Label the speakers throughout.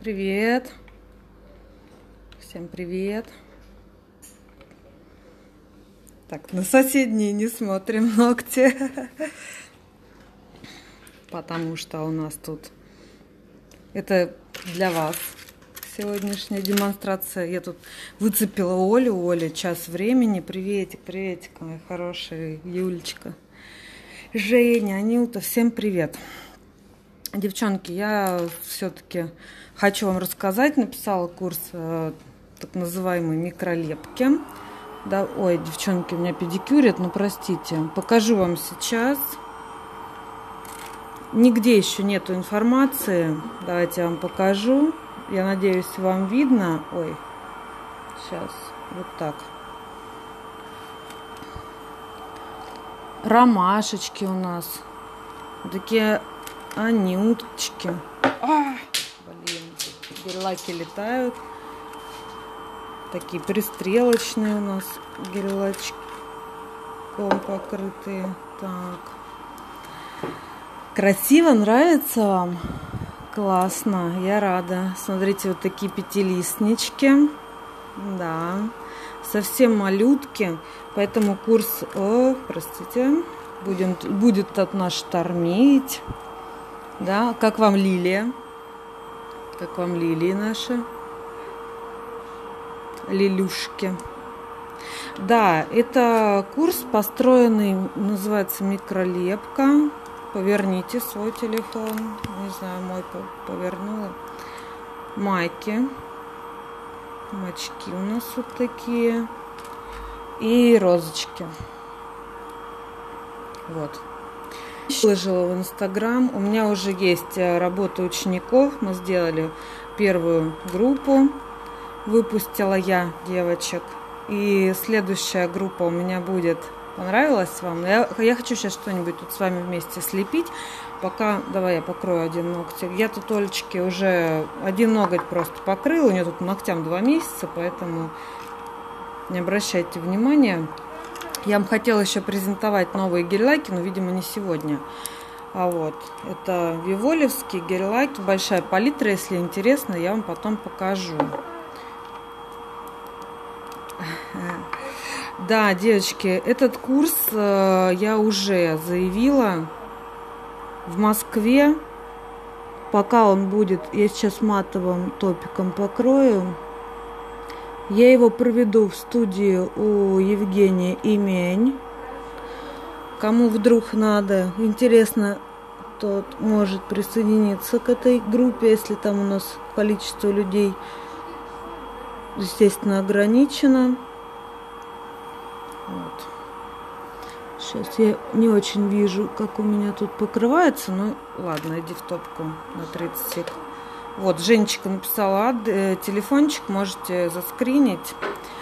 Speaker 1: Привет. Всем привет. Так, на соседние не смотрим ногти, потому что у нас тут... Это для вас сегодняшняя демонстрация. Я тут выцепила Олю. Оля, час времени. Приветик, приветик, моя хорошая Юлечка. Женя, Анюта, всем привет. Девчонки, я все-таки хочу вам рассказать. Написала курс так называемой микролепки. Да, ой, девчонки, у меня педикюрят, ну простите. Покажу вам сейчас. Нигде еще нету информации. Давайте я вам покажу. Я надеюсь, вам видно. Ой, сейчас, вот так. Ромашечки у нас. Такие анюточки. Блин, гель-лаки летают. Такие пристрелочные у нас гель-лачком покрытые. Так. Красиво, нравится вам? Классно, я рада. Смотрите, вот такие пятилистнички. Да, совсем малютки. Поэтому курс, простите, будет от нас штормить. Да, как вам лилия? Как вам лилии наши? Лилюшки. Да, это курс, построенный, называется микролепка. Поверните свой телефон. Не знаю, мой повернула. Майки. Мачки у нас вот такие. И розочки. Вот. Выложила в Инстаграм. У меня уже есть работа учеников. Мы сделали первую группу. Выпустила я девочек. И следующая группа у меня будет. Понравилось вам? Я хочу сейчас что-нибудь тут с вами вместе слепить. Пока, давай я покрою один ногтик. Я тут Олечке уже один ноготь просто покрыла. У нее тут ногтям 2 месяца, поэтому не обращайте внимания. Я вам хотела еще презентовать новые гель-лаки, но, видимо, не сегодня. А вот, это виволевские гель-лаки. Большая палитра, если интересно, я вам потом покажу. Да, девочки, этот курс я уже заявила в Москве. Пока он будет, я сейчас матовым топиком покрою. Я его проведу в студии у Евгения Имень. Кому вдруг надо, интересно, тот может присоединиться к этой группе, если там у нас количество людей, естественно, ограничено. Вот. Сейчас я не очень вижу, как у меня тут покрывается. Ну, ладно, иди в топку на 30 сек. Вот, Женечка написала телефончик, можете заскринить.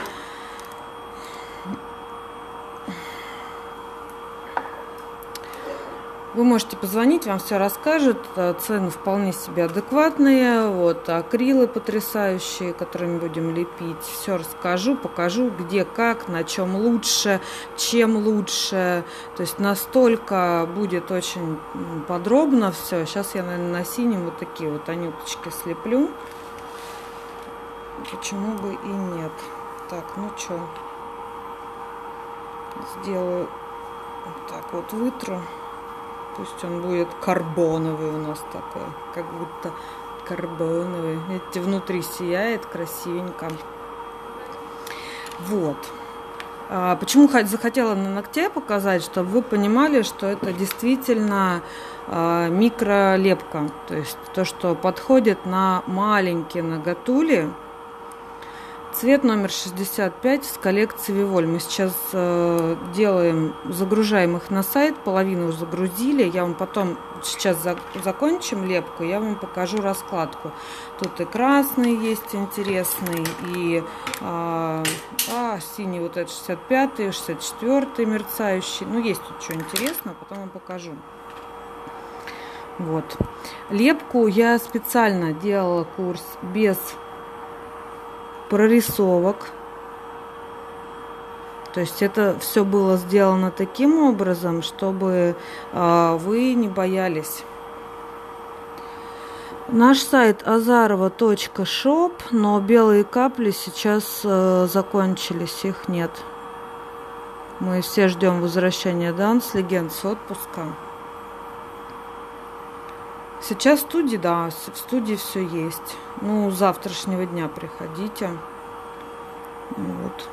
Speaker 1: Вы можете позвонить, вам все расскажут. Цены вполне себе адекватные. Вот, акрилы потрясающие, которыми будем лепить. Все расскажу, покажу, где, как, на чем лучше, чем лучше. То есть настолько будет очень подробно все. Сейчас я, наверное, на синем вот такие вот анюточки слеплю. Почему бы и нет. Так, ну что. Сделаю вот так вот, вытру. Пусть он будет карбоновый у нас такой, как будто карбоновый. Видите, внутри сияет красивенько. Вот. Почему захотела на ногте показать, чтобы вы понимали, что это действительно микролепка. То есть то, что подходит на маленькие ноготули. Цвет номер 65 с коллекции Виволь. Мы сейчас делаем, загружаем их на сайт, половину уже загрузили. Я вам потом, сейчас закончим лепку, я вам покажу раскладку. Тут и красный есть интересный, и синий вот этот 65-й, 64-й мерцающий. Ну, есть тут что интересное, потом вам покажу. Вот. Лепку я специально делала курс без прорисовок. То есть это все было сделано таким образом, чтобы вы не боялись. Наш сайт azarova.shop, но белые капли сейчас закончились, их нет. Мы все ждем возвращения Dance Legend с отпуска. Сейчас в студии, да, в студии все есть. Ну, с завтрашнего дня приходите. Вот.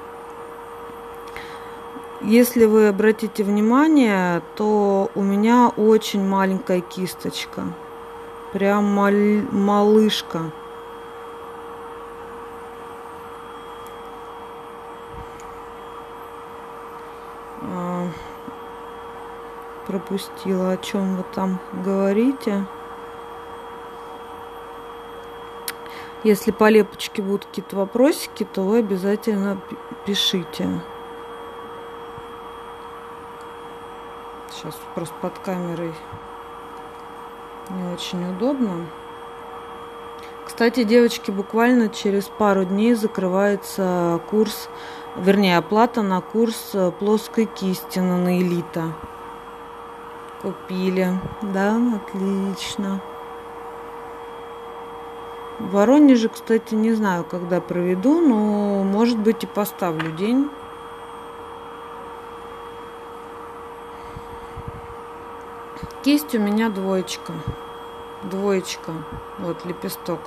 Speaker 1: Если вы обратите внимание, то у меня очень маленькая кисточка. Прям малышка. Пропустила, о чем вы там говорите. Если по лепочке будут какие-то вопросики, то вы обязательно пишите. Сейчас просто под камерой не очень удобно. Кстати, девочки, буквально через пару дней закрывается курс, вернее, оплата на курс плоской кисти на Наилита. Купили. Да, отлично. В Воронеже, кстати, не знаю, когда проведу, но, может быть, и поставлю день. Кисть у меня двоечка. Двоечка. Вот, лепесток.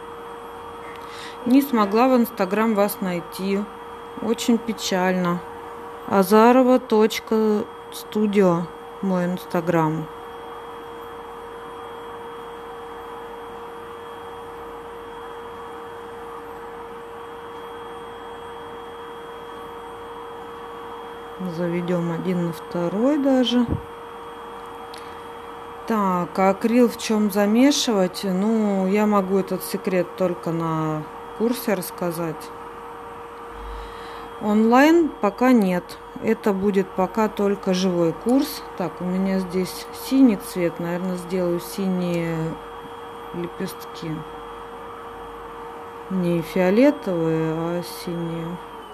Speaker 1: Не смогла в Инстаграм вас найти. Очень печально. azarova.studio. Мой Инстаграм. Заведем 1 на 2 даже. Так, а акрил в чем замешивать? Ну, я могу этот секрет только на курсе рассказать. Онлайн пока нет. Это будет пока только живой курс. Так, у меня здесь синий цвет. Наверное, сделаю синие лепестки. Не фиолетовые, а синие.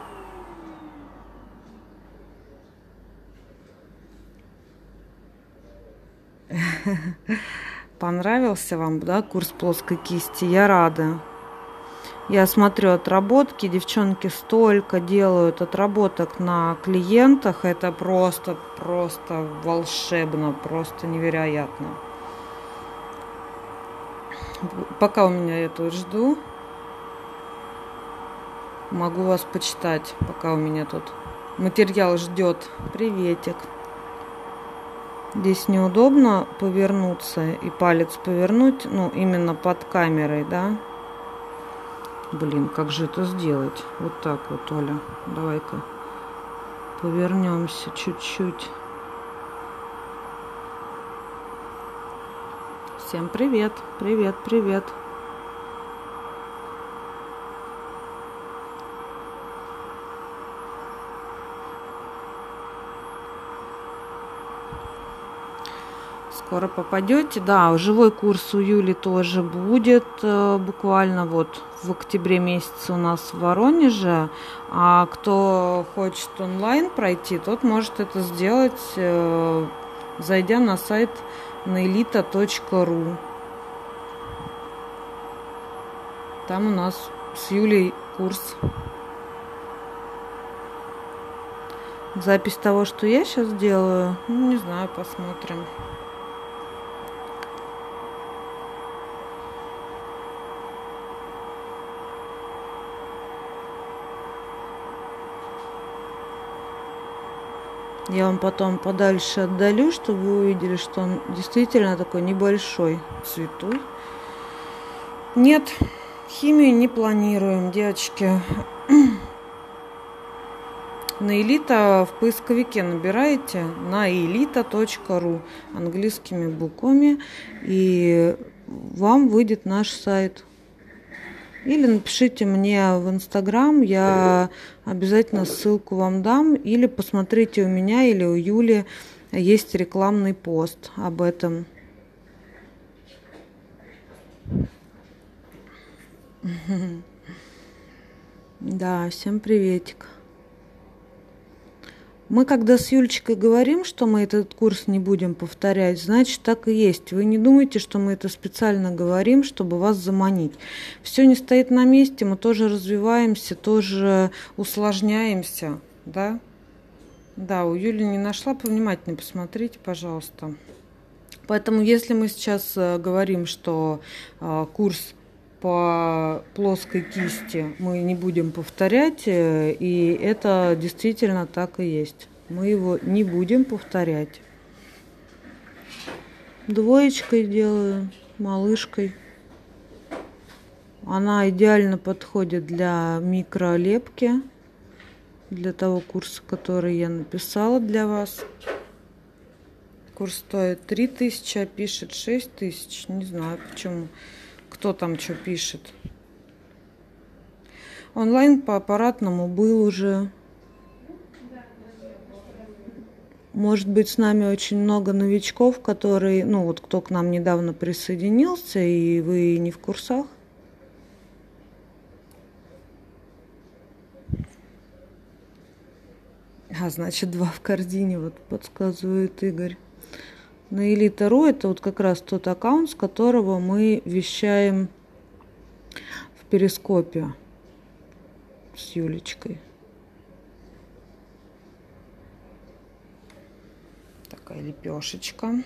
Speaker 1: Понравился вам, да, курс плоской кисти? Я рада. Я смотрю отработки, девчонки столько делают отработок на клиентах, это просто волшебно, просто невероятно. Пока у меня я тут жду, могу вас почитать, пока у меня тут материал ждет. Приветик. Здесь неудобно повернуться и палец повернуть, ну, именно под камерой, да. Блин, как же это сделать? Вот так вот, Оля. Давай-ка повернемся чуть-чуть. Всем привет, привет, привет. Скоро попадете. Да, живой курс у Юли тоже будет буквально вот в октябре месяце у нас в Воронеже. А кто хочет онлайн пройти, тот может это сделать, зайдя на сайт nailita.ru. Там у нас с Юлей курс. Запись того, что я сейчас делаю, ну, не знаю, посмотрим. Я вам потом подальше отдалю, чтобы вы увидели, что он действительно такой небольшой, цветуй. Нет, химию не планируем, девочки. Наилита в поисковике набираете nailita.ru английскими буквами, и вам выйдет наш сайт. Или напишите мне в Инстаграм, я обязательно ссылку вам дам. Или посмотрите у меня или у Юли, есть рекламный пост об этом. Да, всем приветик. Мы когда с Юлечкой говорим, что мы этот курс не будем повторять, значит так и есть. Вы не думайте, что мы это специально говорим, чтобы вас заманить. Все не стоит на месте, мы тоже развиваемся, тоже усложняемся, да? Да, у Юли не нашла, повнимательнее посмотрите, пожалуйста. Поэтому если мы сейчас говорим, что курс по плоской кисти мы не будем повторять, и это действительно так и есть. Мы его не будем повторять. Двоечкой делаю, малышкой. Она идеально подходит для микролепки, для того курса, который я написала для вас. Курс стоит 3000, а пишет 6000. Не знаю почему. Кто там что пишет. Онлайн по аппаратному был уже. Может быть, с нами очень много новичков, которые, ну вот кто к нам недавно присоединился, и вы не в курсах. А, значит, 2 в корзине, вот подсказывает Игорь. На Elite.ru это вот как раз тот аккаунт, с которого мы вещаем в Перископе с Юлечкой. Такая лепешечка.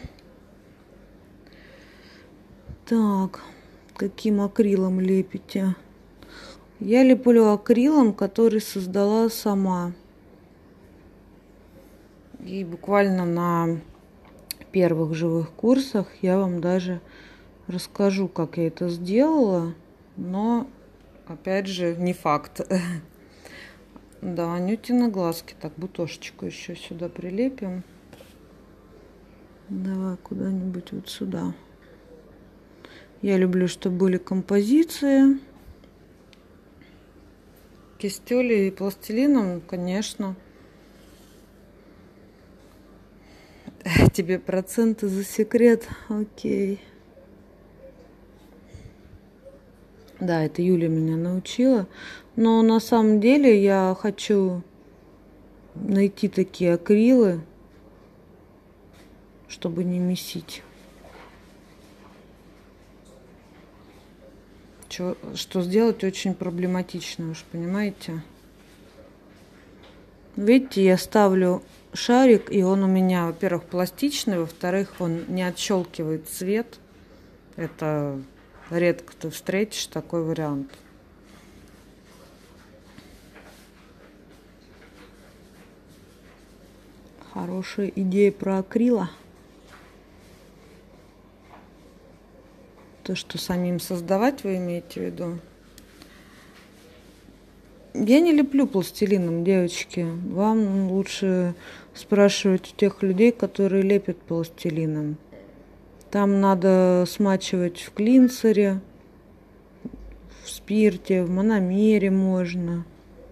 Speaker 1: Так, каким акрилом лепите? Я леплю акрилом, который создала сама. И буквально на первых живых курсах я вам даже расскажу, как я это сделала, но опять же не факт. Да, Анютины глазки. Так, бутошечку еще сюда прилепим. Давай куда-нибудь вот сюда. Я люблю, чтобы были композиции. Кистёлей и пластилином, конечно. Тебе проценты за секрет. Окей. Да, это Юля меня научила. Но на самом деле я хочу найти такие акрилы, чтобы не месить. Что сделать очень проблематично, уж понимаете. Видите, я ставлю шарик, и он у меня, во-первых, пластичный, во-вторых, он не отщелкивает цвет. Это редко ты встретишь такой вариант. Хорошая идея про акрила. То, что самим создавать, вы имеете в виду? Я не леплю пластилином, девочки. Вам лучше спрашивать у тех людей, которые лепят пластилином. Там надо смачивать в клинцере, в спирте, в мономере можно.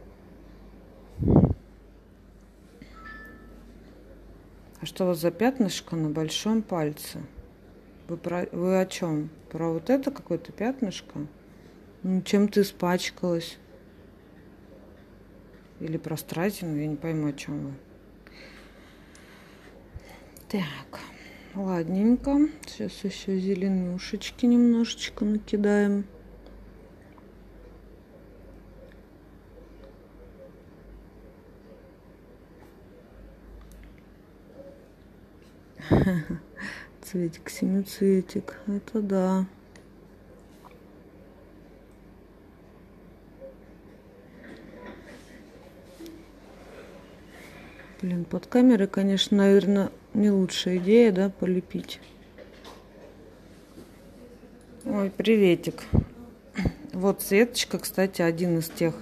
Speaker 1: А что у вас за пятнышко на большом пальце? Вы о чем? Про вот это какое-то пятнышко? Ну, чем ты испачкалась? Или про стразину? Я не пойму, о чем вы. Так, ладненько. Сейчас еще зеленушечки немножечко накидаем. Цветик, семицветик. Это да. Блин, под камерой, конечно, наверное, не лучшая идея, да, полепить. Ой, приветик. Вот Светочка, кстати, один из тех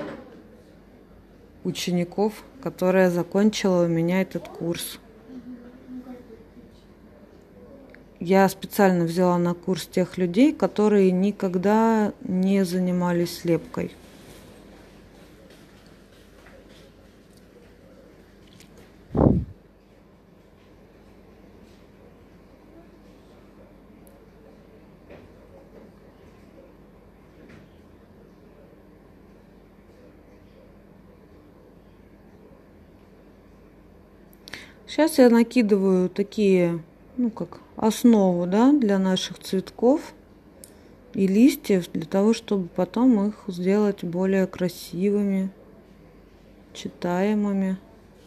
Speaker 1: учеников, которая закончила у меня этот курс. Я специально взяла на курс тех людей, которые никогда не занимались лепкой. Сейчас я накидываю такие, ну как основу, да, для наших цветков и листьев, для того, чтобы потом их сделать более красивыми, читаемыми.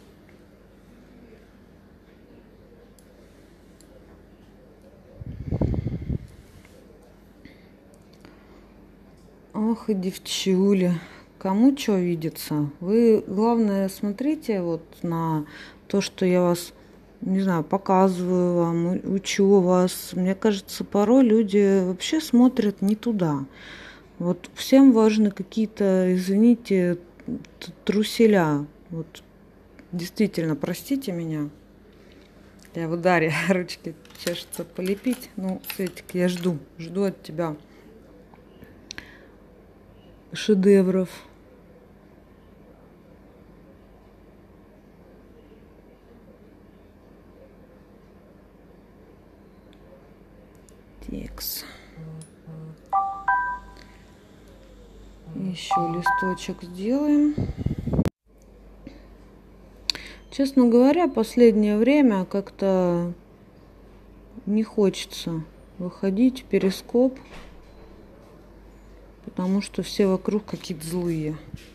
Speaker 1: Ох и девчули, кому что видится. Вы, главное, смотрите вот на то, что я вас, не знаю, показываю вам, учу вас. Мне кажется, порой люди вообще смотрят не туда. Вот всем важны какие-то, извините, труселя. Вот действительно, простите меня. Я в ударе, ручки чешутся полепить. Ну, Светик, я жду от тебя шедевров. Текс. Еще листочек сделаем. Честно говоря, последнее время как-то не хочется выходить в перископ, потому что все вокруг какие-то злые.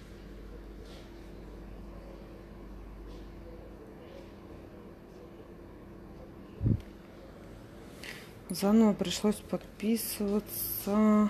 Speaker 1: Заново пришлось подписываться.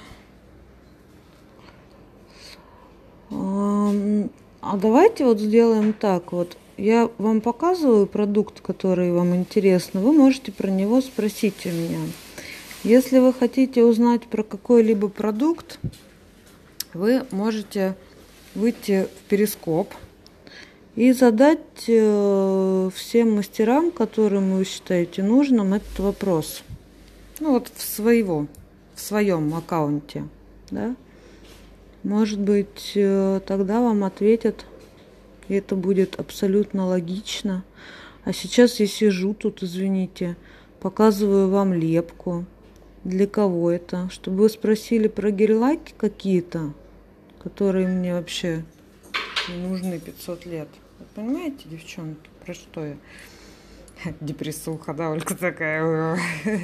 Speaker 1: А давайте вот сделаем так вот. Я вам показываю продукт, который вам интересно. Вы можете про него спросить у меня. Если вы хотите узнать про какой-либо продукт, вы можете выйти в перископ и задать всем мастерам, которым вы считаете нужным, этот вопрос. Ну вот в своем аккаунте, да? Может быть, тогда вам ответят, и это будет абсолютно логично. А сейчас я сижу тут, извините, показываю вам лепку. Для кого это? Чтобы вы спросили про гель-лаки какие-то, которые мне вообще не нужны 500 лет. Вы понимаете, девчонки, про что я? Депрессуха, да, Ольга такая.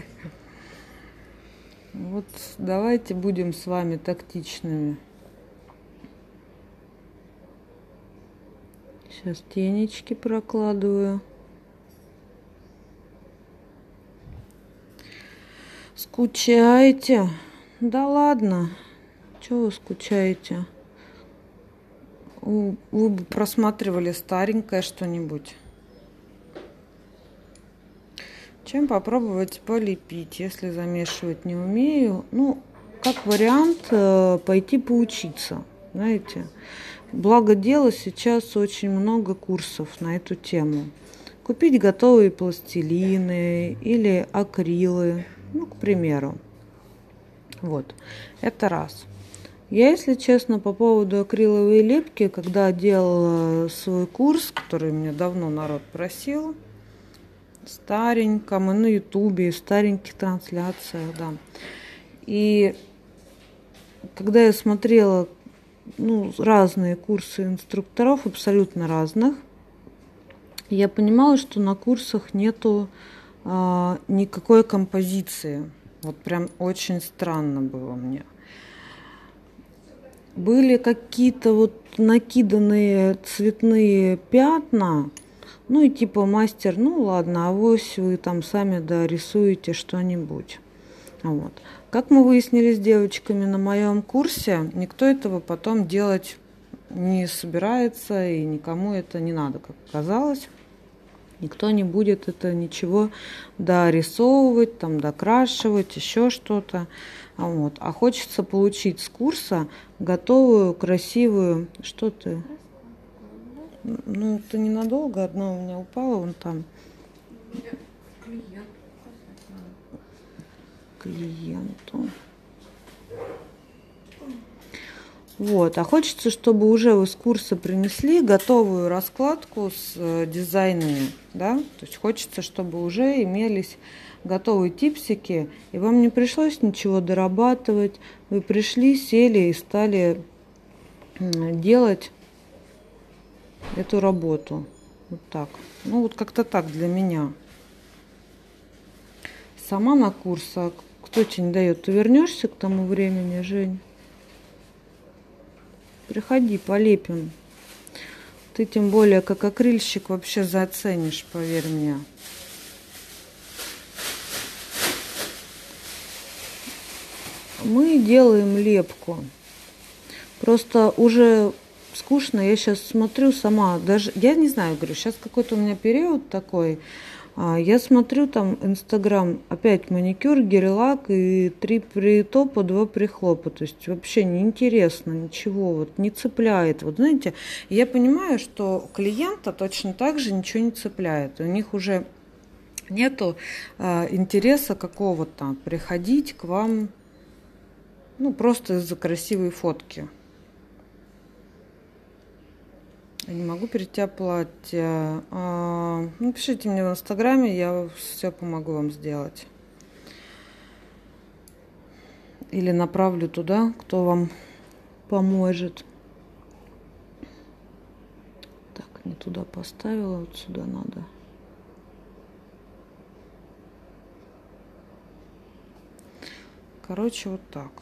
Speaker 1: Вот давайте будем с вами тактичными. Сейчас тенечки прокладываю. Скучаете? Да ладно. Чего вы скучаете? Вы бы просматривали старенькое что-нибудь. Чем попробовать полепить, если замешивать не умею? Ну, как вариант, пойти поучиться, знаете. Благо дела, сейчас очень много курсов на эту тему. Купить готовые пластилины или акрилы, ну, к примеру. Вот, это раз. Я, если честно, по поводу акриловой лепки, когда делала свой курс, который меня давно народ просил, стареньком, и на ютубе, и в стареньких трансляциях, да. И когда я смотрела, ну, разные курсы инструкторов, абсолютно разных, я понимала, что на курсах нету никакой композиции. Вот прям очень странно было мне. Были какие-то вот накиданные цветные пятна, ну и типа мастер, ну ладно, авось вы там сами дорисуете что-нибудь. Вот. Как мы выяснили с девочками на моем курсе, никто этого потом делать не собирается, и никому это не надо, как оказалось. Никто не будет это ничего дорисовывать, там, докрашивать, еще что-то. Вот. А хочется получить с курса готовую, красивую... Что ты? Ну, это ненадолго, одно у меня упало, вон там. Клиенту. Вот. А хочется, чтобы уже вы с курса принесли готовую раскладку с дизайнами, да? То есть хочется, чтобы уже имелись готовые типсики, и вам не пришлось ничего дорабатывать. Вы пришли, сели и стали делать эту работу. Вот так. Ну, вот как-то так для меня. Сама на курс, а кто тебе не дает? Ты вернешься к тому времени, Жень? Приходи, полепим. Ты тем более как акрильщик вообще заценишь, поверь мне. Мы делаем лепку. Просто уже скучно. Я сейчас смотрю сама. Даже, я не знаю, говорю, сейчас какой-то у меня период такой. Я смотрю там Инстаграм, опять маникюр, гель-лак и 3 притопа, 2 прихлопа. То есть вообще неинтересно, ничего, вот не цепляет. Вот знаете, я понимаю, что клиента точно так же ничего не цепляет. У них уже нету интереса какого-то приходить к вам, ну, просто из-за красивой фотки. Я не могу перейти платье. Напишите мне в Инстаграме, я все помогу вам сделать. Или направлю туда, кто вам поможет. Так, не туда поставила, вот сюда надо. Короче, вот так.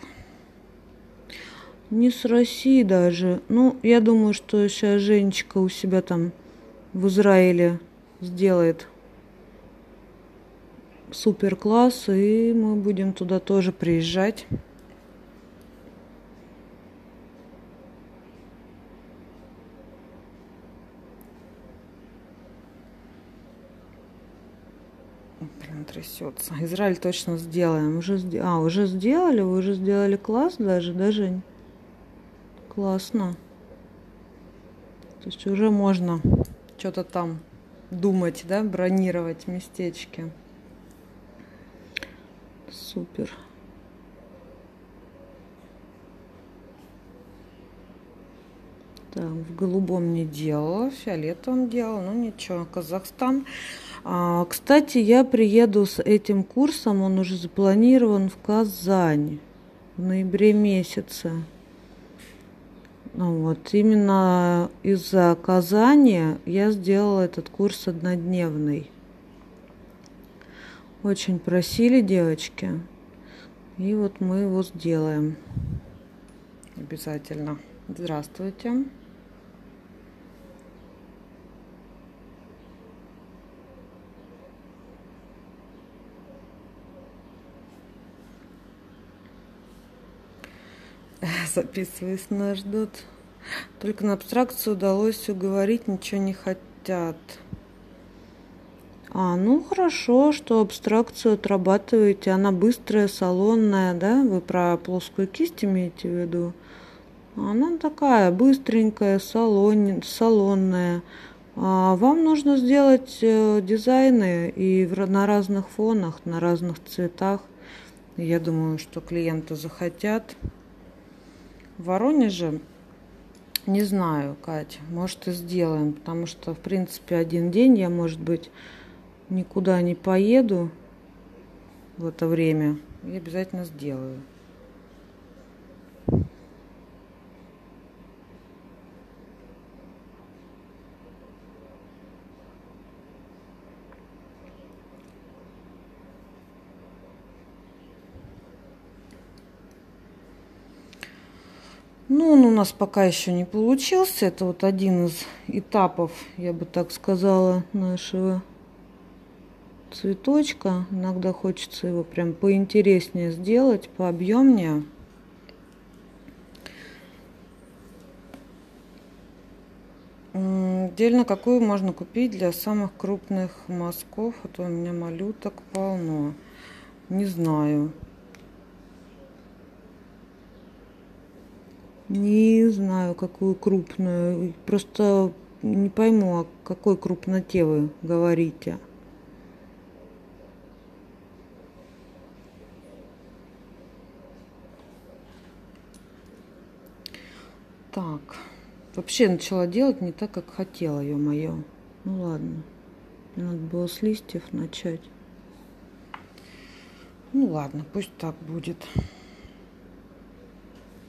Speaker 1: Не с России даже. Ну, я думаю, что сейчас Женечка у себя там в Израиле сделает супер класс, и мы будем туда тоже приезжать. Блин, трясется. Израиль точно сделаем. Уже сделали? Вы уже сделали класс даже, да, Жень? Классно. То есть уже можно что-то там думать, да, бронировать местечки. Супер. Так, в голубом не делала, в фиолетовом делала, ну ничего, Казахстан. Кстати, я приеду с этим курсом, он уже запланирован в Казань в ноябре месяце. Вот, именно из-за Казани я сделала этот курс однодневный. Очень просили девочки. И вот мы его сделаем. Обязательно. Здравствуйте. Записываясь, нас ждут. Только на абстракцию удалось уговорить, ничего не хотят. Ну хорошо, что абстракцию отрабатываете. Она быстрая, салонная, да? Вы про плоскую кисть имеете в виду? Она такая быстренькая, салонная. Вам нужно сделать дизайны и на разных фонах, на разных цветах. Я думаю, что клиенты захотят. В Воронеже, не знаю, Кать, может и сделаем, потому что, в принципе, один день я, может быть, никуда не поеду в это время и обязательно сделаю. Ну, он у нас пока еще не получился. Это вот один из этапов, я бы так сказала, нашего цветочка. Иногда хочется его прям поинтереснее сделать, пообъемнее. Отдельно какую можно купить для самых крупных мазков? А то у меня малюток полно. Не знаю. Не знаю, какую крупную. Просто не пойму, о какой крупноте вы говорите. Так. Вообще начала делать не так, как хотела, ё-моё. Ну ладно. Мне надо было с листьев начать. Ну ладно, пусть так будет.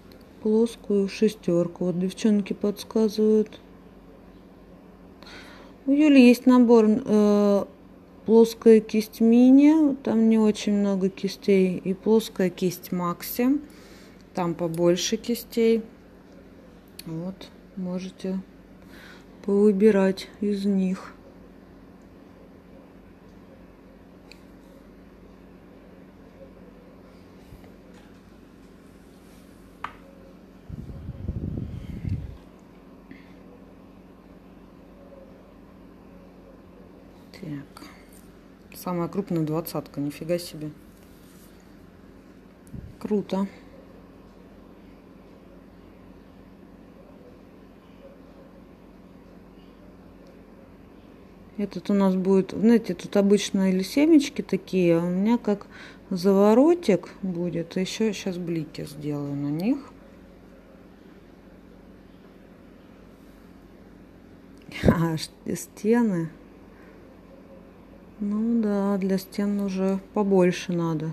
Speaker 1: Плоскую шестерку. Вот девчонки подсказывают. У Юли есть набор плоская кисть мини, там не очень много кистей, и плоская кисть Макси, там побольше кистей. Вот, можете повыбирать из них. Так. Самая крупная 20-ка, нифига себе. Круто. Этот у нас будет, знаете, тут обычно или семечки такие, а у меня как заворотик будет. Еще сейчас блики сделаю на них. А, стены. Ну да, для стен уже побольше надо.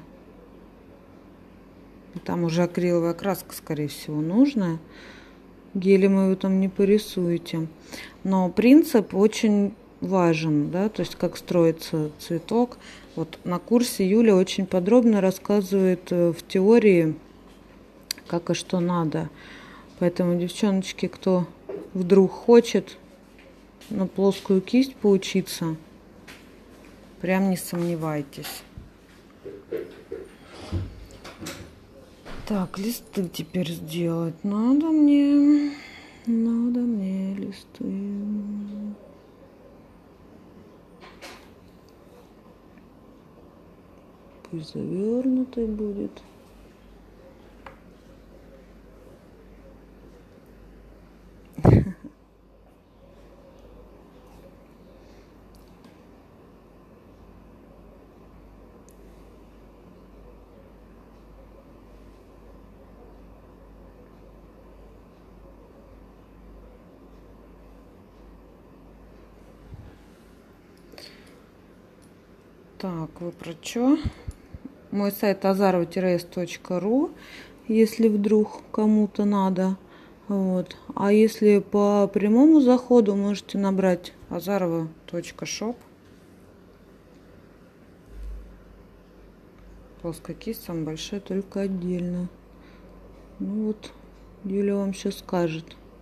Speaker 1: И там уже акриловая краска, скорее всего, нужная. Гелем вы там не порисуете. Но принцип очень важен, да, то есть как строится цветок. Вот на курсе Юля очень подробно рассказывает в теории, как и что надо. Поэтому, девчоночки, кто вдруг хочет на плоскую кисть поучиться, прям не сомневайтесь. Так, листы теперь сделать надо мне листы. Пусть завернутый будет. Так, вы про что? Мой сайт azarova-s.ru, если вдруг кому-то надо. Вот. А если по прямому заходу, можете набрать azarova.shop. Плоская кисть самая большая, только отдельно. Ну вот, Юля вам сейчас скажет.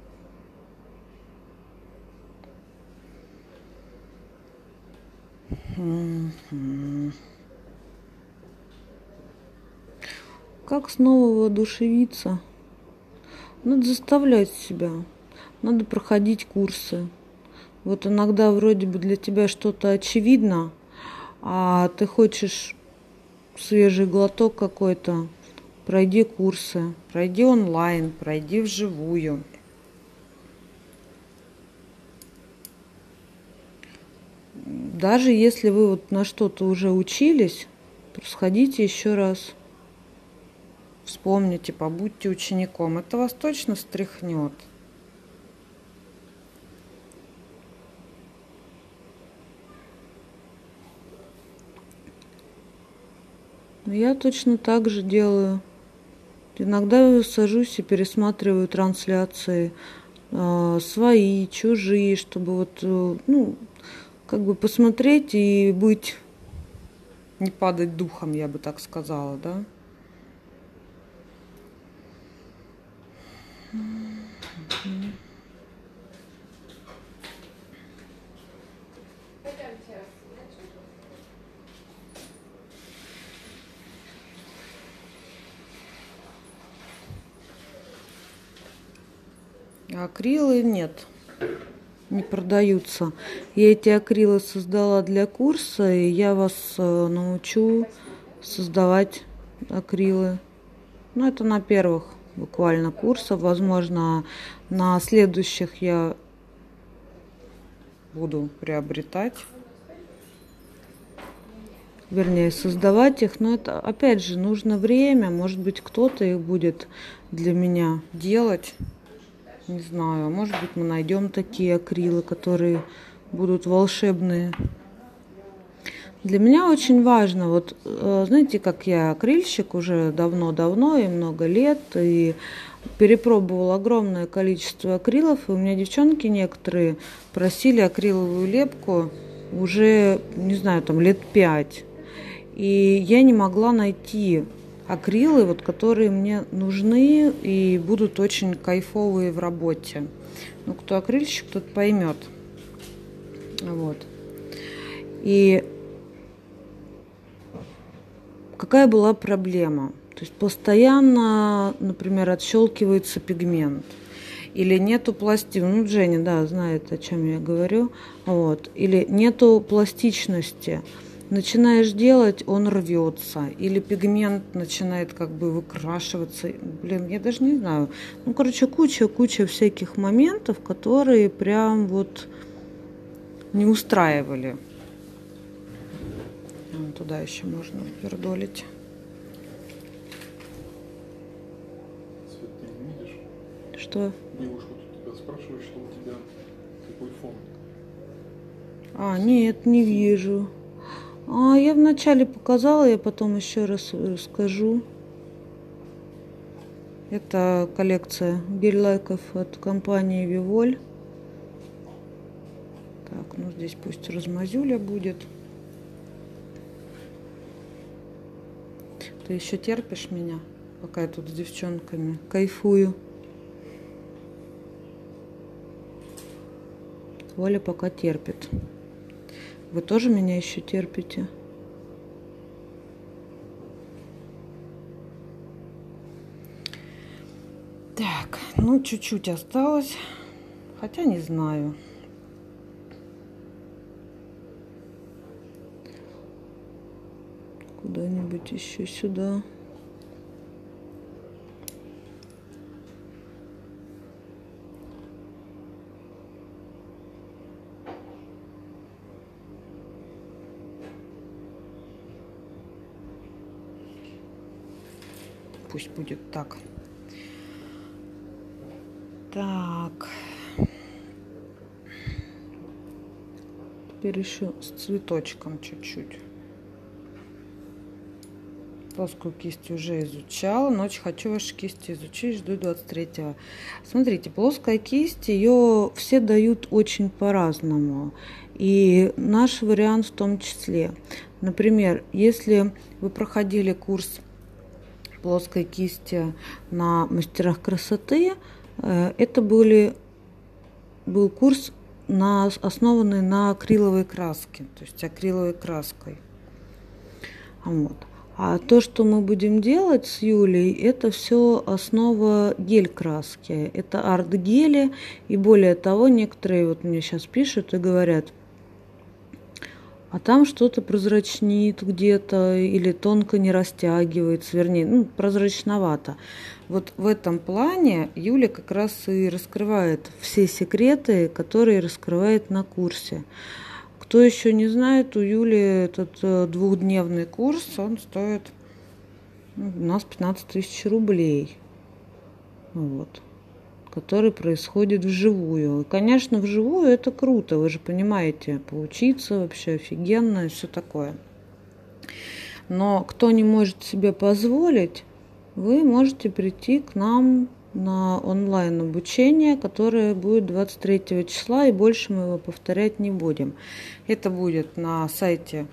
Speaker 1: Как снова воодушевиться? Надо заставлять себя. Надо проходить курсы. Вот иногда вроде бы для тебя что-то очевидно, а ты хочешь свежий глоток какой-то. Пройди курсы, пройди онлайн, пройди вживую. Даже если вы вот на что-то уже учились, сходите еще раз. Вспомните, побудьте учеником. Это вас точно встряхнет. Я точно так же делаю. Иногда сажусь и пересматриваю трансляции свои, чужие, чтобы вот, ну, как бы посмотреть и быть, не падать духом, я бы так сказала, да. Акрилы нет, не продаются. Я эти акрилы создала для курса, и я вас научу создавать акрилы. Ну, это на первых буквально курсах. Возможно, на следующих я буду приобретать. Вернее, создавать их. Но это, опять же, нужно время. Может быть, кто-то их будет для меня делать. Не знаю, может быть, мы найдем такие акрилы, которые будут волшебные. Для меня очень важно, вот знаете, как я акрильщик уже давно-давно и много лет, и перепробовала огромное количество акрилов, и у меня девчонки некоторые просили акриловую лепку уже, не знаю, там лет 5. И я не могла найти акрилы, вот, которые мне нужны и будут очень кайфовые в работе. Ну, кто акрильщик, тот поймет. Вот. И какая была проблема? То есть постоянно, например, отщелкивается пигмент. Или нету пластины. Ну, Женя, да, знает, о чем я говорю. Вот. Или нету пластичности. Начинаешь делать, он рвется. Или пигмент начинает как бы выкрашиваться. Блин, я даже не знаю. Ну, короче, куча всяких моментов, которые прям вот не устраивали. Вон туда еще можно пердолить.
Speaker 2: Свет, ты не видишь?
Speaker 1: Что?
Speaker 2: Девушка тут тебя спрашивает, что у тебя какой фон.
Speaker 1: А, нет, не вижу. А, я вначале показала, я потом еще раз расскажу. Это коллекция гель-лайков от компании Vivol. Так, ну здесь пусть размазюля будет. Ты еще терпишь меня, пока я тут с девчонками кайфую? Оля пока терпит. Вы тоже меня еще терпите? Так, ну чуть-чуть осталось. Хотя не знаю. Куда-нибудь еще сюда. Пусть будет так. Так. Теперь еще с цветочком чуть-чуть. Плоскую кисть уже изучала, но очень хочу ваши кисти изучить, жду 23-го. Смотрите, плоская кисть, ее все дают очень по-разному. И наш вариант в том числе. Например, если вы проходили курс плоской кисти на мастерах красоты, это был курс, основанный на акриловой краске, то есть акриловой краской. Вот. А то, что мы будем делать с Юлей, это все основа гель-краски. Это арт-гели. И более того, некоторые вот мне сейчас пишут и говорят, а там что-то прозрачнит где-то или тонко не растягивается, вернее, ну, прозрачновато. Вот в этом плане Юля как раз и раскрывает все секреты, которые раскрывает на курсе. Кто еще не знает, у Юли этот двухдневный курс, он стоит у нас 15 тысяч рублей, вот, который происходит вживую. И, конечно, вживую это круто, вы же понимаете, поучиться вообще офигенно и все такое. Но кто не может себе позволить, вы можете прийти к нам на онлайн обучение, которое будет 23 числа, и больше мы его повторять не будем. Это будет на сайте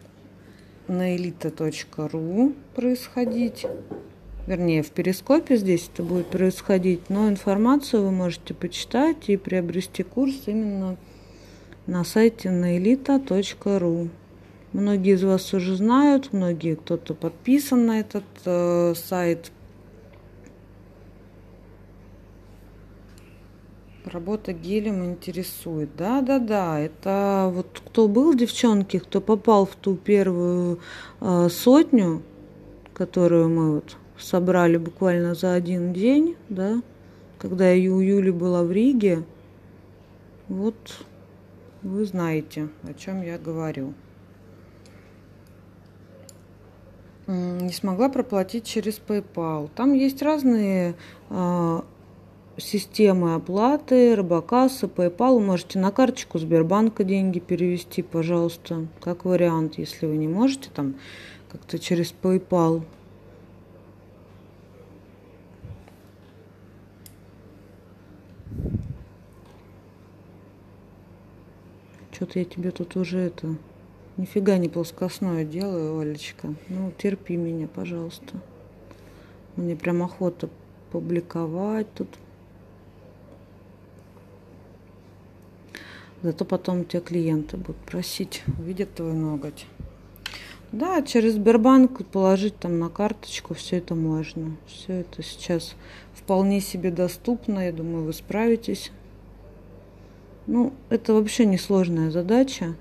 Speaker 1: naelita.ru происходить. Вернее, в Перископе здесь это будет происходить, но информацию вы можете почитать и приобрести курс именно на сайте naelita.ru. Многие из вас уже знают, многие кто-то подписан на этот сайт. Работа гелем интересует. Да. Это вот кто был, девчонки, кто попал в ту первую сотню, которую мы вот собрали буквально за один день, да, когда я у Юли была в Риге. Вот вы знаете, о чем я говорю. Не смогла проплатить через PayPal. Там есть разные системы оплаты, Робокасса, PayPal. Можете на карточку Сбербанка деньги перевести, пожалуйста, как вариант, если вы не можете там как-то через PayPal. Что-то я тебе тут уже нифига не плоскостное делаю, Олечка. Ну, терпи меня, пожалуйста. Мне прям охота публиковать тут. Зато потом у тебя клиенты будут просить, увидят твой ноготь. Да, через Сбербанк положить там на карточку, все это можно. Все это сейчас вполне себе доступно. Я думаю, вы справитесь. Ну, это вообще несложная задача.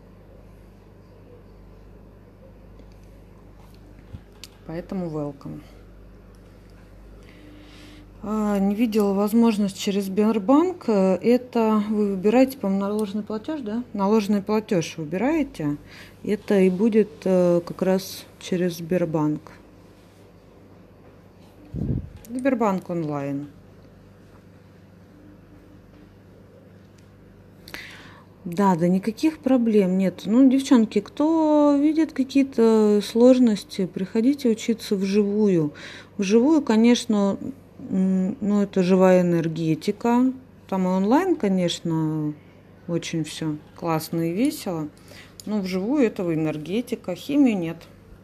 Speaker 1: Поэтому welcome. Не видела возможность через Сбербанк. Это вы выбираете, по-моему, наложенный платеж, да? Наложенный платеж выбираете. Это и будет как раз через Сбербанк. Сбербанк онлайн. Да, никаких проблем нет. Ну, девчонки, кто видит какие-то сложности, приходите учиться вживую. Вживую, конечно, ну, это живая энергетика. Там и онлайн, конечно, очень все классно и весело. Но вживую этого энергетика, химию нет.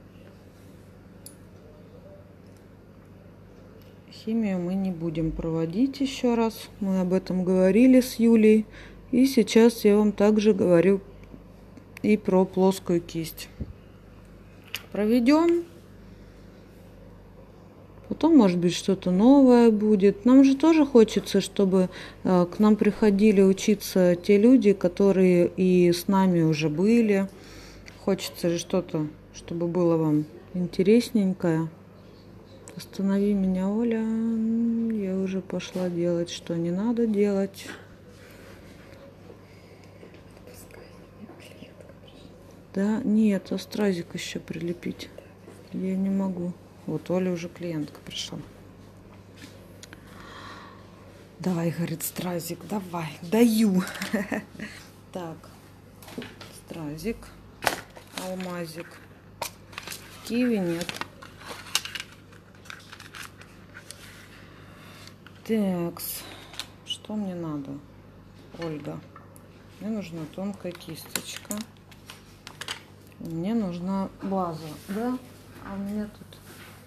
Speaker 1: Химию мы не будем проводить еще раз. Мы об этом говорили с Юлей. И сейчас я вам также говорю и про плоскую кисть. Проведем. Потом, может быть, что-то новое будет. Нам же тоже хочется, чтобы к нам приходили учиться те люди, которые и с нами уже были. Хочется же что-то, чтобы было вам интересненькое. Останови меня, Оля. Я уже пошла делать, что не надо делать. Да, нет, стразик еще прилепить. Я не могу. Вот Оля уже клиентка пришла. Давай, говорит, стразик, давай, даю. Так, стразик, алмазик. Киви нет. Такс, что мне надо, Ольга? Мне нужна тонкая кисточка. Мне нужна база, да? А у меня тут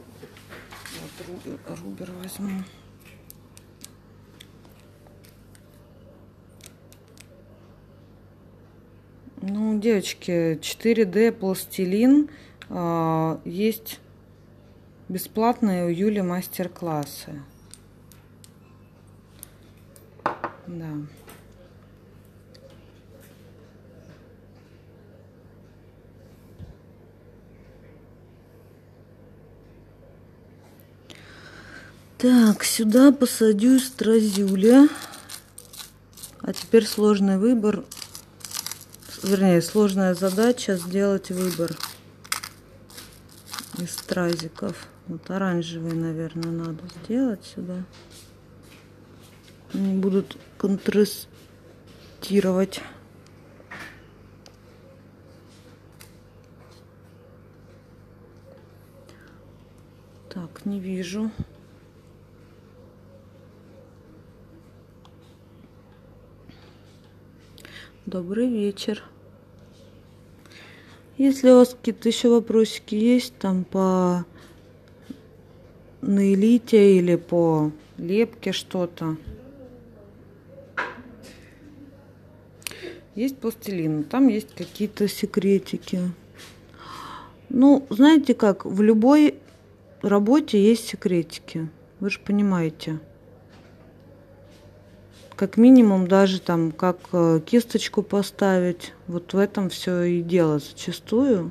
Speaker 1: вот рубер возьму. Ну, девочки, 4D пластилин. Есть бесплатные у Юли мастер-классы. Да. Так, сюда посадю стразюля. А теперь сложный выбор. Вернее, сложная задача сделать выбор из стразиков. Вот оранжевый, наверное, надо сделать сюда. Они будут контрастировать. Так, не вижу. Добрый вечер. Если у вас какие-то еще вопросики есть, там по наилите или по лепке что-то. Есть пластилин, там есть какие-то секретики. Ну, знаете как, в любой работе есть секретики. Вы же понимаете. Как минимум даже там, как кисточку поставить. Вот в этом все и дело зачастую.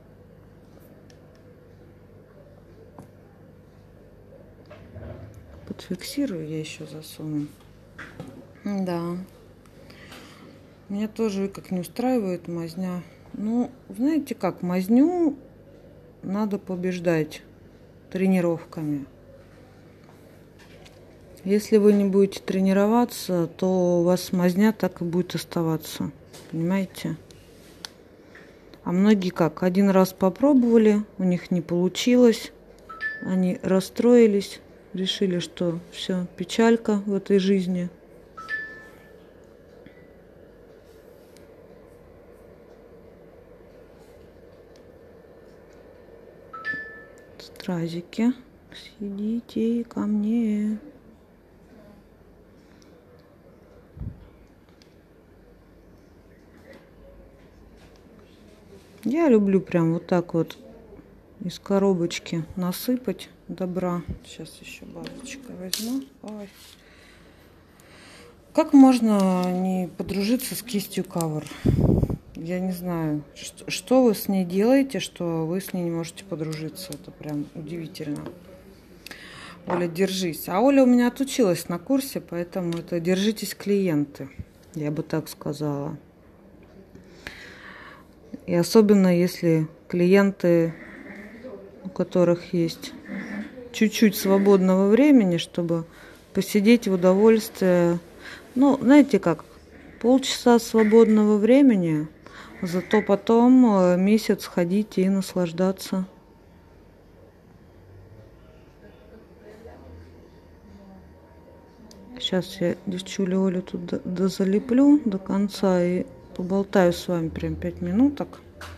Speaker 1: Подфиксирую, я еще засуну. Да. Меня тоже как не устраивает мазня. Ну, знаете как, мазню надо побеждать тренировками. Если вы не будете тренироваться, то у вас мазня так и будет оставаться. Понимаете? А многие как? Один раз попробовали, у них не получилось. Они расстроились, решили, что все, печалька в этой жизни. Стразики, сидите ко мне. Я люблю прям вот так вот из коробочки насыпать добра. Сейчас еще базочкой возьму. Ой. Как можно не подружиться с кистью Cover? Я не знаю, что вы с ней делаете, что вы с ней не можете подружиться. Это прям удивительно. Оля, держись. А Оля у меня отучилась на курсе, поэтому это держитесь, клиенты. Я бы так сказала. И особенно если клиенты, у которых есть чуть-чуть свободного времени, чтобы посидеть в удовольствие. Ну, знаете как, полчаса свободного времени, зато потом месяц ходить и наслаждаться. Сейчас я девчулю Олю тут дозалеплю до конца и поболтаю с вами прям 5 минуток.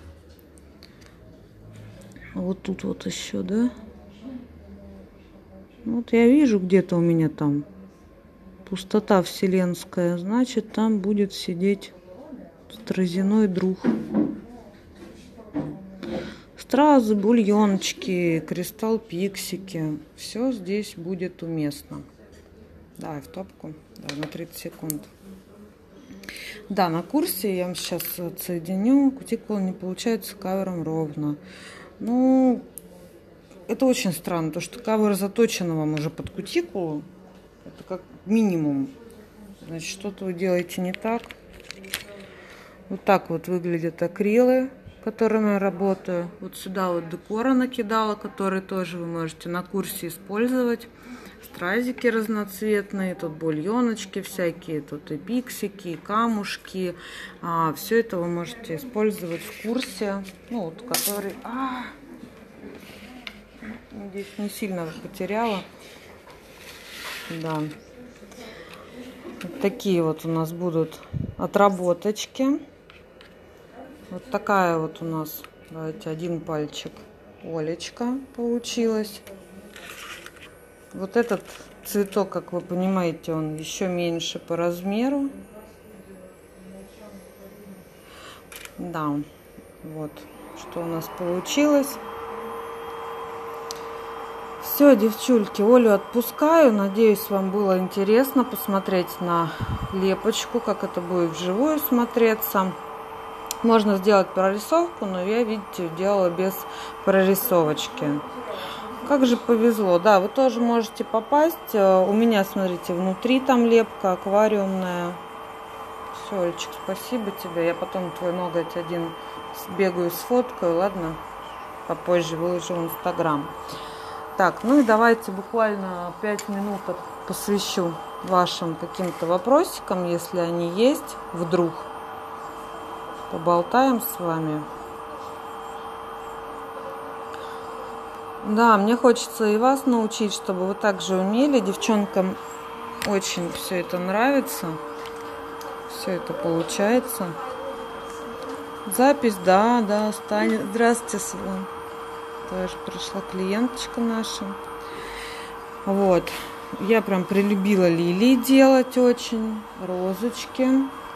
Speaker 1: Вот тут вот еще, да? Вот я вижу где-то у меня там пустота вселенская, значит, там будет сидеть стразиной друг. Стразы, бульончики, кристалл пиксики. Все здесь будет уместно. Давай в топку, да, на 30 секунд. Да, на курсе я вам сейчас отсоединю. Кутикула не получается кавером ровно. Ну, это очень странно, потому что кавер заточен вам уже под кутикулу. Это как минимум. Значит, что-то вы делаете не так. Вот так вот выглядят акрилы, которыми я работаю. Вот сюда вот декора накидала, которые тоже вы можете на курсе использовать. Стразики разноцветные, тут бульоночки всякие, тут и пиксики, и камушки. Все это вы можете использовать в курсе, ну вот который, надеюсь, не сильно потеряла. Да. Вот такие вот у нас будут отработочки. Вот такая вот у нас, давайте, один пальчик Олечка получилась. Вот этот цветок, как вы понимаете, он еще меньше по размеру. Да, вот что у нас получилось. Все, девчульки, Олю отпускаю. Надеюсь, вам было интересно посмотреть на лепочку, как это будет вживую смотреться. Можно сделать прорисовку, но я, видите, делала без прорисовочки. Как же повезло. Да, вы тоже можете попасть. У меня, смотрите, внутри там лепка аквариумная. Все, Олечек, спасибо тебе. Я потом твой ноготь один сбегаю, сфоткаю, ладно? Попозже выложу в Инстаграм. Так, ну и давайте буквально 5 минуток посвящу вашим каким-то вопросикам, если они есть, вдруг. Поболтаем с вами. Да, мне хочется и вас научить, чтобы вы также умели. Девчонкам очень все это нравится. Все это получается. Запись, да, станет. Здравствуйте, Свон. Тоже пришла клиенточка наша. Вот. Я прям прилюбила лилии делать очень. Розочки.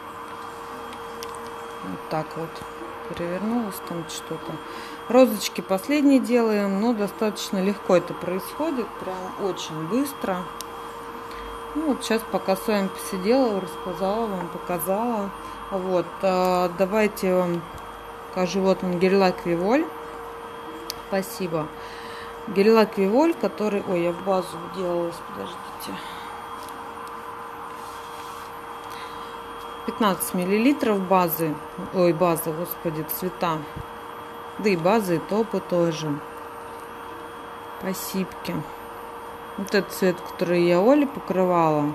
Speaker 1: Вот так вот. Перевернулась там что-то. Розочки последние делаем, но достаточно легко это происходит. Прям очень быстро. Ну вот сейчас пока с вами посидела, рассказала вам, показала. Вот. Давайте я вам покажу. Вот он, гель-лак Виволь. Спасибо. Гель-лак Виволь, который... Ой, я в базу делалась, подождите. 15 миллилитров базы. Ой, база, господи, цвета. Да и базы, и топы тоже. Спасибо. Вот этот цвет, который я Оле покрывала.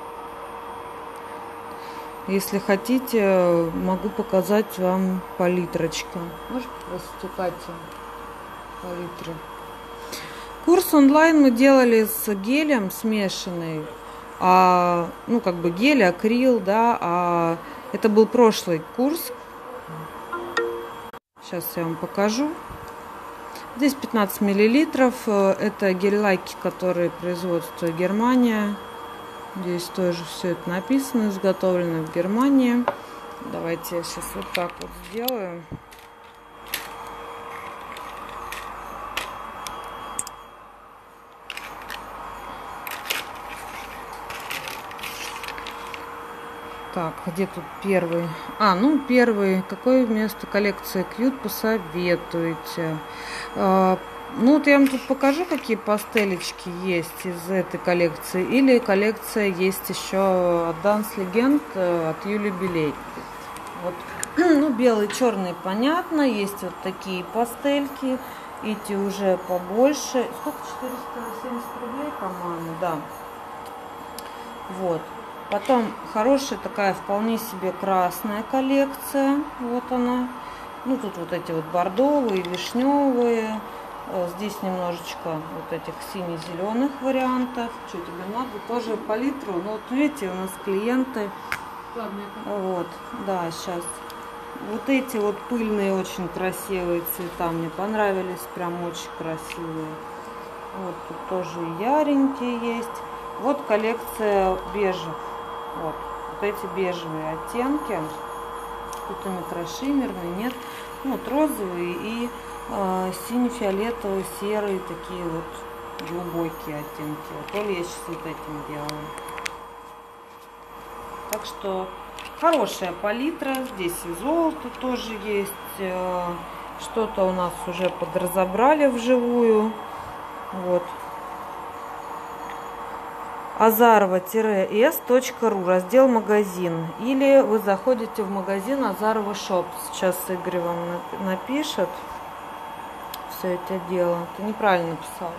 Speaker 1: Если хотите, могу показать вам палитрочка. Можешь попросить у Кати палитры? Курс онлайн мы делали с гелем смешанный. Ну, как бы гель, акрил, да. Это был прошлый курс. Сейчас я вам покажу. Здесь 15 миллилитров. Это гель-лаки, которые производство Германия. Здесь тоже все это написано, изготовлено в Германии. Давайте я сейчас вот так вот сделаю. Так, где тут первый? Ну первый. Какое место коллекции Cute посоветуете? Ну вот я вам тут покажу, какие пастелечки есть из этой коллекции. Или коллекция есть еще от Dance Legend, от Юли Белей. Вот. Ну, белый, черный, понятно. Есть вот такие пастельки. Эти уже побольше. Сколько? 470 рублей, по-моему, да. Вот. Потом хорошая такая вполне себе красная коллекция. Вот она. Ну, тут вот эти вот бордовые, вишневые. Здесь немножечко вот этих сине-зеленых вариантов. Что тебе надо? Тоже палитру. Ну, вот видите, у нас клиенты. Вот, да, сейчас. Вот эти вот пыльные, очень красивые цвета мне понравились. Прям очень красивые. Вот тут тоже и яренькие есть. Вот коллекция бежев. Вот эти бежевые оттенки. Тут и микрошиммерные, нет. Вот розовые и сине-фиолетовые, серые, такие вот глубокие оттенки. Вот я сейчас вот этим делаю. Так что хорошая палитра. Здесь и золото тоже есть. Что-то у нас уже подразобрали вживую. Вот. Azarova-s.ru, раздел магазин. Или вы заходите в магазин Azarova Shop. Сейчас Игорь вам напишет все это дело. Ты неправильно написал.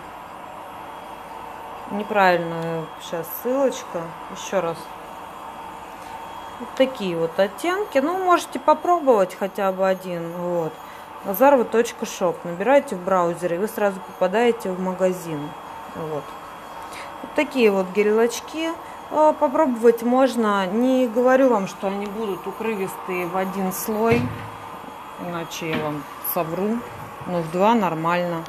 Speaker 1: Неправильная сейчас ссылочка. Еще раз. Вот такие вот оттенки. Ну, можете попробовать хотя бы один. Вот. Azarova.shop. Набираете в браузере, и вы сразу попадаете в магазин. Вот. Вот такие вот гель-лачки. Попробовать можно. Не говорю вам, что они будут укрывистые в один слой. Иначе я вам совру. Но в два нормально.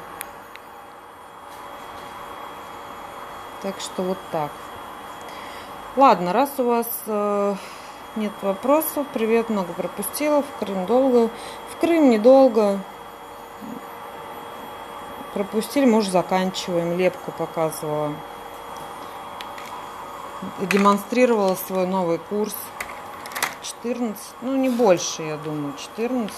Speaker 1: Так что вот так. Ладно, раз у вас нет вопросов. Привет, много пропустила. В Крым долго. В Крым недолго. Пропустили, может, заканчиваем. Лепку показывала. Демонстрировала свой новый курс. 14, ну не больше, я думаю, 14.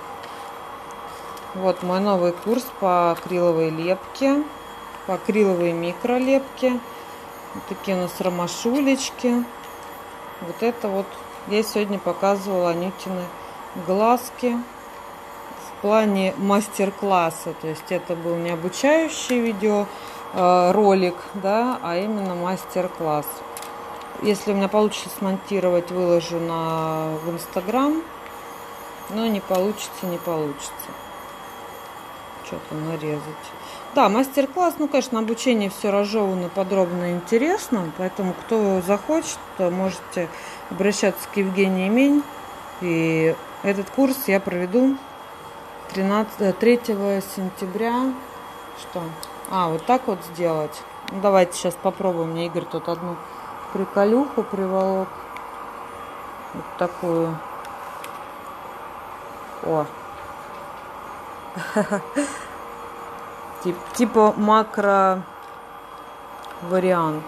Speaker 1: Вот мой новый курс по акриловой лепке, по акриловой микролепке. Вот такие у нас ромашулечки. Вот это вот я сегодня показывала Анютины глазки в плане мастер-класса. То есть это был не обучающий видео ролик, да, а именно мастер-класс. Если у меня получится смонтировать, выложу в Инстаграм. Но не получится, не получится. Что-то нарезать. Да, мастер-класс, ну, конечно, обучение все разжевано, подробно и интересно. Поэтому, кто захочет, можете обращаться к Евгении Мень. И этот курс я проведу 3 сентября. Что? Вот так вот сделать. Ну, давайте сейчас попробуем. Мне Игорь тут одну приколюху приволок. Вот такую. О. Типа макро вариант.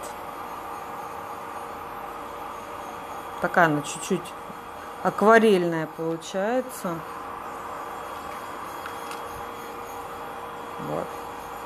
Speaker 1: Такая она чуть-чуть акварельная получается. Вот.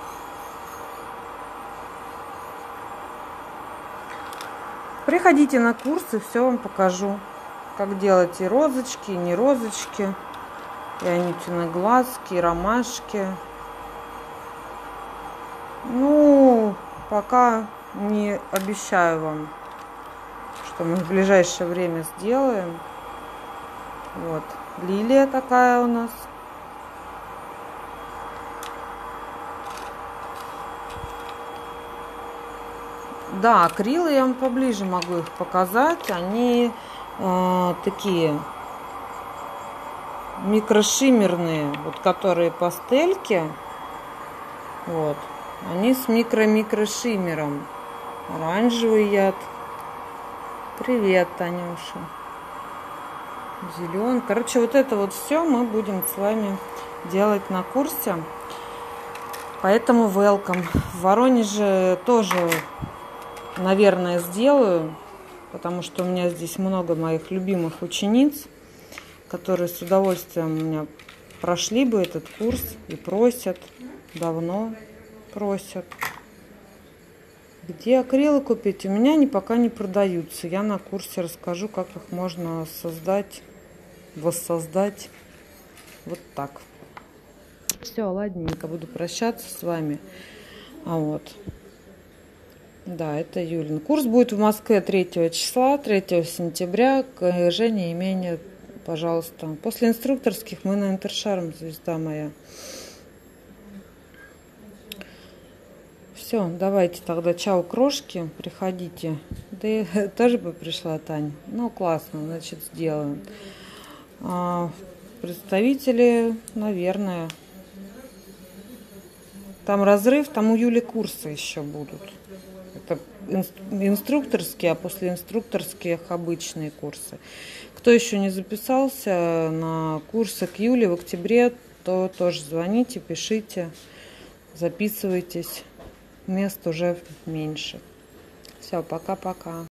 Speaker 1: Приходите на курсы, все вам покажу. Как делать и розочки, и не розочки, и Анютины глазки, и ромашки. Ну, пока не обещаю вам, что мы в ближайшее время сделаем. Вот, лилия такая у нас. Да, акрилы я вам поближе могу их показать. Они такие микрошиммерные, вот которые пастельки. Вот, они с микрошиммером. Оранжевый яд. Привет, Танюша. Зеленый. Короче, вот это вот все мы будем с вами делать на курсе. Поэтому welcome. В Воронеже тоже, наверное, сделаю, потому что у меня здесь много моих любимых учениц, которые с удовольствием у меня прошли бы этот курс и просят, давно просят. Где акрилы купить? У меня они пока не продаются. Я на курсе расскажу, как их можно создать, воссоздать. Вот так. Все, ладненько, буду прощаться с вами. Вот. Да, это Юлин. Курс будет в Москве 3 числа, 3 сентября. Женя, имение, пожалуйста. После инструкторских мы на Интершарм, звезда моя. Все, давайте тогда чау, крошки, приходите. Ты тоже бы пришла, Тань? Ну, классно, значит, сделаем. Представители, наверное. Там разрыв, там у Юли курсы еще будут. Это инструкторские, а после инструкторских обычные курсы. Кто еще не записался на курсы к Юле в октябре, то тоже звоните, пишите, записывайтесь. Мест уже меньше. Все, пока-пока.